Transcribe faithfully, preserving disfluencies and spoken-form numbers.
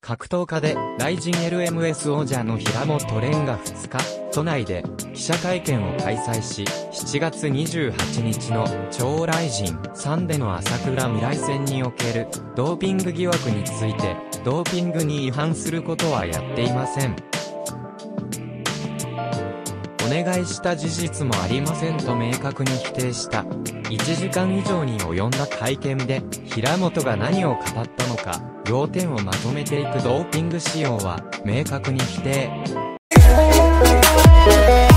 格闘家で、ライジン エルエムエス 王者の平本蓮がふつか、都内で記者会見を開催し、しちがつにじゅうはちにちの超ライジンさんでの朝倉未来戦におけるドーピング疑惑について、ドーピングに違反することはやっていません。お願いした事実もありませんと明確に否定した。いちじかん以上に及んだ会見で、平本が何を語ったのか、要点をまとめていくドーピング使用は、明確に否定。